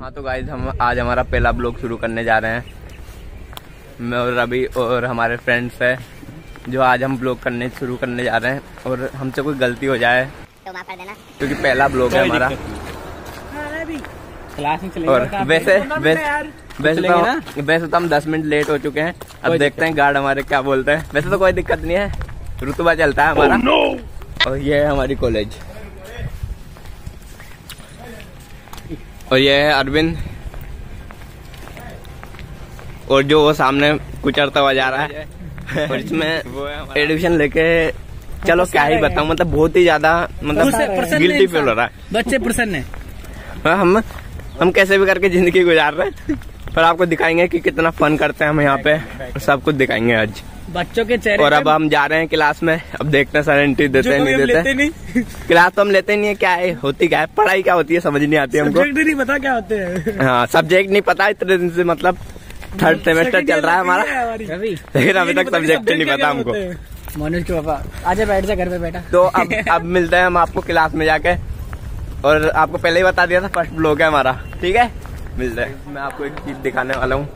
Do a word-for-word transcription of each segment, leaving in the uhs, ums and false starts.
हाँ तो गाइस हम आज हमारा पहला ब्लॉग शुरू करने जा रहे हैं। मैं और रवि और हमारे फ्रेंड्स है जो आज हम ब्लॉग करने शुरू करने जा रहे हैं। और हमसे कोई गलती हो जाए तो माफ कर देना, क्योंकि पहला ब्लॉग है हमारा। क्लास में चलेंगे। और वैसे वैसे वैसे तो वैसे तो हम दस मिनट लेट हो चुके हैं। अब देखते हैं गार्ड हमारे क्या बोलते हैं। वैसे तो कोई दिक्कत नहीं है, रुतबा चलता है हमारा। और ये है हमारी कॉलेज और ये है अरविंद। और जो वो सामने कुचरता हुआ जा रहा है और इसमें एडमिशन लेके चलो क्या ही बताऊं, मतलब बहुत ही ज्यादा मतलब गिल्टी फील हो रहा है। बच्चे प्रसन्न है। हम हम कैसे भी करके जिंदगी गुजार रहे हैं, पर आपको दिखाएंगे कि कितना फन करते हैं हम यहाँ पे। सब कुछ दिखाएंगे आज बच्चों के चेहरे। और अब हम जा रहे हैं क्लास में। अब देखते हैं सर एंट्री देते हैं नहीं देते नहीं। क्लास तो हम लेते नहीं है। क्या है होती क्या है पढ़ाई क्या होती है समझ नहीं आती हमको। सब्जेक्ट नहीं पता क्या होते हैं। हाँ सब्जेक्ट नहीं पता इतने दिन से, मतलब थर्ड सेमेस्टर चल रहा है हमारा, लेकिन अभी तक सब्जेक्ट नहीं पता हमको। मनोज के पापा आजा बैठ जा घर पे बेटा। तो अब अब मिलते हैं हम आपको क्लास में जाके। और आपको पहले ही बता दिया था फर्स्ट ब्लॉग है हमारा, ठीक है। मिलते हैं। मैं आपको एक चीज दिखाने वाला हूँ।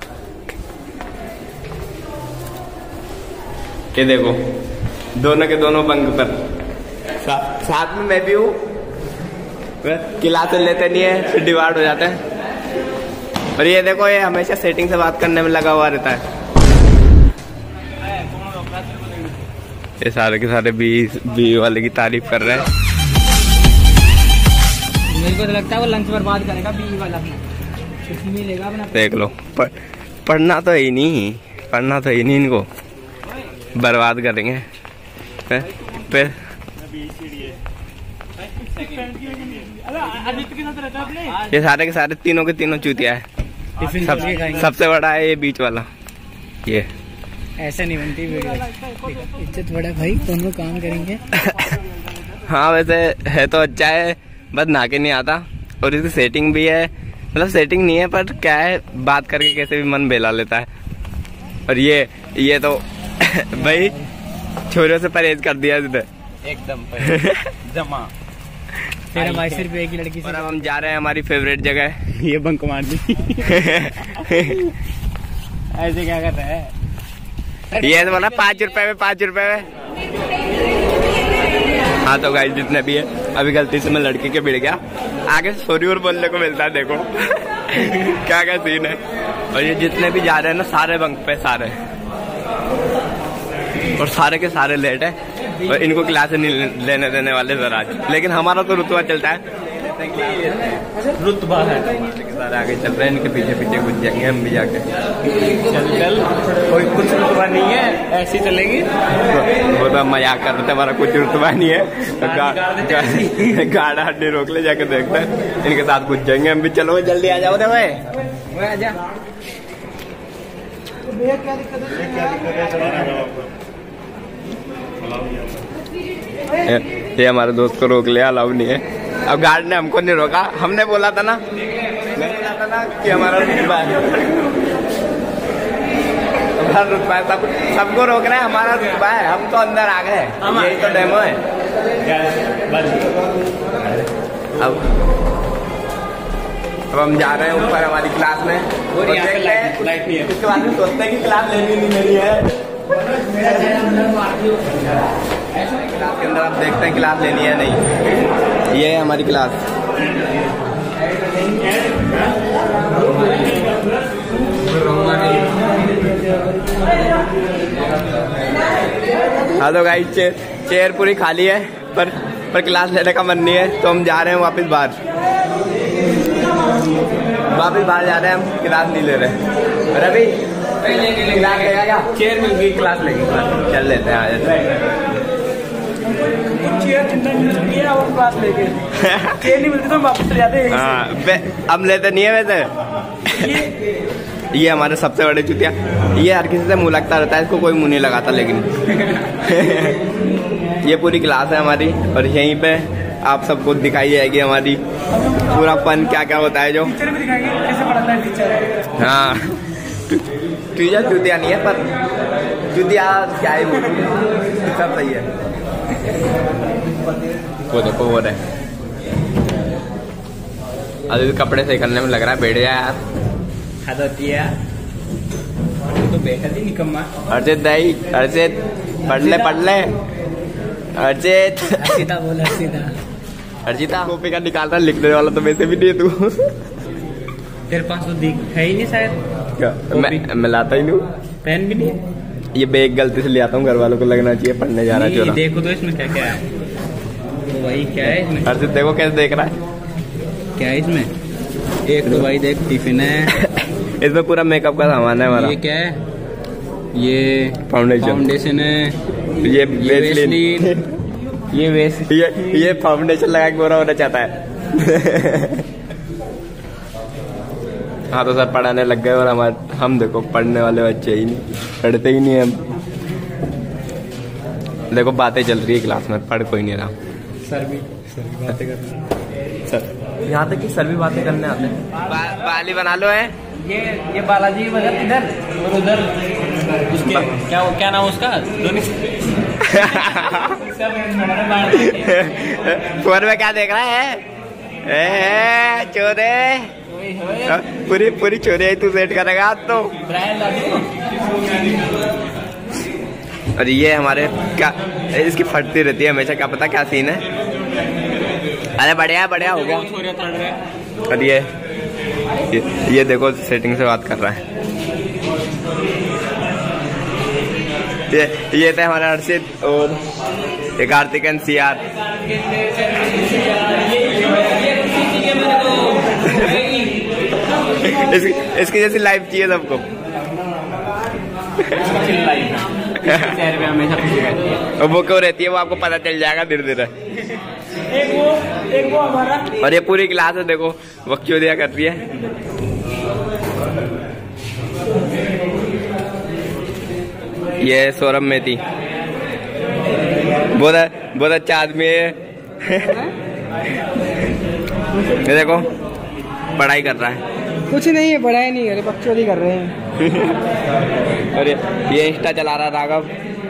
ये देखो दोनों के दोनों बंक पर सा, साथ में मैं भी हूँ। क्लास लेते नहीं है फिर डिवाइड हो जाते हैं। और ये देखो ये हमेशा सेटिंग से बात करने में लगा हुआ रहता है। ये सारे के सारे बी बी वाले की तारीफ कर रहे हैं। मेरे को तो लगता है वो लंच बर्बाद करेगा बी वाला, मिलेगा अपना। देख लो पढ़, पढ़ना तो ही नहीं पढ़ना तो ही नहीं, इनको बर्बाद करेंगे फिर। ये सारे के सारे तीनों के तीनों चूतिया है। सब, सबसे बड़ा है ये बीच वाला। ये ऐसा नहीं बनती वीडियो, इज्जत बड़ा भाई, दोनों काम करेंगे। हाँ वैसे है तो अच्छा है, बस ना के नहीं आता। और इसकी सेटिंग भी है, मतलब सेटिंग नहीं है पर क्या है बात करके कैसे भी मन बहला लेता है। और ये ये तो भाई छोरियों से परहेज कर दिया इसने एकदम जमा। तेरा बाईस रुपए की लड़की से। और अब हम जा रहे हैं हमारी फेवरेट जगह। ये बंक मार दी। ऐसे क्या कर रहा है ये तो बोला पाँच रुपए में पाँच रुपए में। हाँ तो गाइस जितने भी है, अभी गलती से मैं लड़की के भिड़ गया। आगे सॉरी और बोलने को मिलता है, देखो क्या क्या सीन है। और ये जितने भी जा रहे हैं ना सारे बंक पे सारे, और सारे के सारे लेट है। और इनको क्लास नहीं लेने देने वाले सर आज, लेकिन हमारा तो रुतबा चलता है। रुतबा है सारे आगे चल रहे हैं, इनके पीछे पीछे घुस जाएंगे हम भी जाके। चल चल कोई कुछ रुतबा नहीं है, ऐसी चलेगी। वो तो मजाक कर रहे थे, हमारा कुछ रुतबा नहीं है। गाड़ा हड्डी रोक ले, जाके देखते हैं इनके साथ घुस जाएंगे हम भी। चलो जल्दी आ जाओ भाई। ये हमारे दोस्त को रोक लिया, अलाउ नहीं है। अब गार्ड ने हमको नहीं रोका। हमने बोला था ना मैंने बोला था ना कि हमारा रुतबा है, हमारा रुतबा है। सब सबको रोक रहे हैं, हमारा रुतबा है। हम तो अंदर आ गए, यही तो डेमो है। अब अब हम जा रहे हैं ऊपर हमारी क्लास में। और इसके बाद में सोचते हैं कि क्लास लेनी नहीं लेनी है। क्लास के अंदर आप देखते हैं क्लास लेनी है नहीं। ये है हमारी क्लास। हाँ तो गाइस चेयर चेयर पूरी खाली है, पर पर क्लास लेने का मन नहीं है, तो हम जा रहे हैं वापस बाहर। वापस बाहर जा रहे हैं हम, क्लास नहीं ले रहे। रवि क्लास लेगा क्या? चेयर मिल गई, क्लास लेगी। चल लेते हैं आज। चेयर चिंता और क्लास लेके चेयर नहीं मिलती तो वापस चले जाते हैं। हाँ अब लेते नहीं है वैसे। ये ये हमारे सबसे बड़े चुतिया। ये हर किसी से मुंह लगता रहता है, इसको कोई मुंह नहीं लगाता। लेकिन ये पूरी क्लास है हमारी, और यहीं पे आप सबको दिखाई जाएगी हमारी पूरा फन क्या क्या होता है। जो टीचर भी दिखाएंगे कैसे पढ़ाता है टीचर। हाँ टीचर चुतिया नहीं है, पर चुतिया क्या है सब सही है। वो देखो वो रहे अभी भी कपड़े सही करने में लग रहा है। बैठ जा यार। हद होती है तो बैठा ही निकम्मा। अर्जित दाई, अर्जित पढ़ ले पढ़ ले अर्जित। अर्जिता बोल अर्जिता। अर्जिता कॉपी का निकाल रहा, लिखने वाला तो वैसे भी नहीं है तू। तेरे पास तो दिख है ही नहीं शायद। क्या मैं मैं लाता ही नहीं। पेन भी नहीं है। ये बैग गलती से ले आता हूँ, घर वालों को लगना चाहिए पढ़ने जा रहा है। देखो तो इसमें क्या क्या है। तो भाई क्या है इसमें? अर्जित देखो कैसे देख रहा है। क्या है इसमें? एक तो भाई देख टिफिन है। इसमें पूरा मेकअप का सामान है हमारा। ये क्या है? ये फाउंडेशन फाउंडेशन है। ये वेस्लिन। ये वेस्ट ये ये फाउंडेशन लगा के गोरा होना चाहता है। हाँ तो सर पढ़ाने लग गए और हमारे हम देखो पढ़ने वाले बच्चे ही नहीं, पढ़ते ही नहीं हम। देखो बातें चल रही है क्लास में, पढ़ कोई नहीं रहा। सर भी सर भी बातें कर रहे हैं। सर यहाँ तक कि सर भी बातें करने आते हैं। बा, बाली बना लो है। ये ये बालाजी मतलब इधर और उधर उसके क्या क्या नाम उसका फोन में क्या देख रहा है? ए, चोरे पूरी पूरी चोरी आई तू सेट करेगा आज तो। और ये हमारे क्या इसकी फटती रहती है हमेशा, क्या पता क्या सीन है। अरे बढ़िया बढ़िया हो गया। और ये ये, ये देखो सेटिंग से बात कर रहा है। ये ये थे हमारा अर्षित और ये कार्तिक एंड सी आर। इसकी, इसकी जैसी लाइफ चाहिए सबको। और वो क्यों रहती है वो आपको पता चल जाएगा धीरे धीरे। एक वो एक वो हमारा और ये पूरी क्लास है देखो बकचोदिया कर रही है। ये सौरभ मेथी बहुत बहुत अच्छा आदमी है। ये देखो पढ़ाई कर रहा है। कुछ नहीं है, पढ़ाई नहीं करे, बकचोदी कर रहे हैं। और ये, ये इंस्टा चला रहा राघव।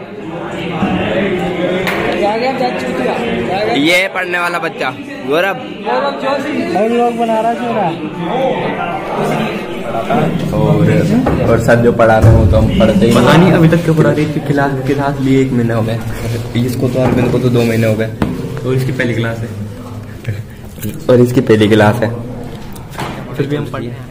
ये पढ़ने वाला बच्चा गौरव। हम लोग बना रहा छोरा। और और सर जो पढ़ा रहे हो तो हम पढ़ते ही पता नहीं अभी तक क्यों पढ़ा रही थी। क्लास क्लास लिए एक महीने हो गए, इसको तो अरविंद को तो दो महीने हो गए। और इसकी पहली क्लास है और इसकी पहली क्लास है फिर भी हम पढ़ रहे हैं।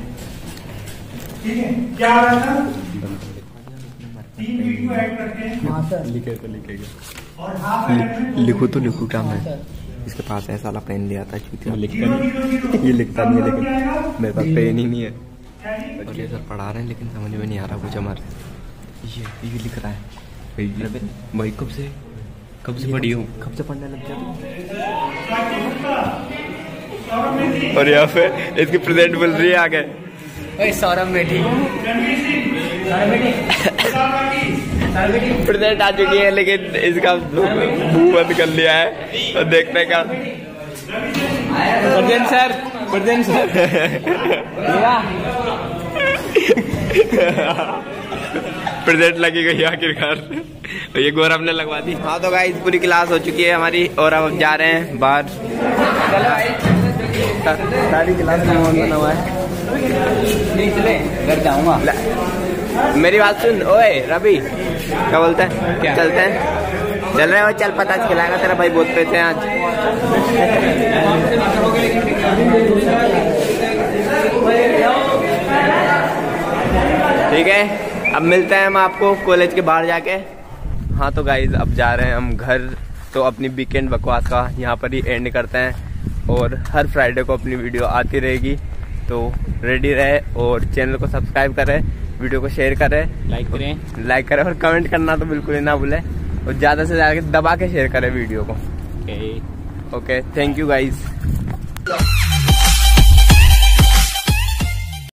क्या रहा था? तीन वीडियो ऐड करके लिखे तो लिखेगा और हाफ लिखो तो लिखो क्या मैं इसके पास है साला पेन ले आता है लिखता ये लिखता नहीं है लेकिन मेरे पास पेन ही नहीं है। और ये सर पढ़ा रहे हैं लेकिन समझ में नहीं आ रहा कुछ हमारे। ये ये लिख रहा है भाई कब से कब से पढ़ी हूँ कब से पढ़ने लग गया। और यहाँ पे इसकी प्रेजेंट बोल रही है आगे सौरभ मेठी प्रेजेंट आ चुकी है लेकिन इसका मुंह बंद कर लिया है और देखने का। Present sir present sir present लगी गई आखिरकार। ये गौरव ने लगवा दी। हाँ तो गाइस पूरी क्लास हो चुकी है हमारी और अब जा रहे हैं बाहर। सारी क्लास में मोहन बना हुआ है। घर जाऊंगा। मेरी बात सुन ओए रवि क्या बोलते हैं क्या चलते हैं चल रहे हो चल पता खिलाएगा तेरा भाई बहुत पैसे आज। ठीक है अब मिलते हैं हम आपको कॉलेज के बाहर जाके। हाँ तो गाइज अब जा रहे हैं हम घर। तो अपनी वीकेंड बकवास का यहाँ पर ही एंड करते हैं और हर फ्राइडे को अपनी वीडियो आती रहेगी। तो रेडी रहे और चैनल को सब्सक्राइब करें, वीडियो को शेयर करें, लाइक करें लाइक करें और कमेंट करना तो बिल्कुल ही ना भूलें और ज़्यादा से ज़्यादा दबा के शेयर करें वीडियो को। Okay thank you guys.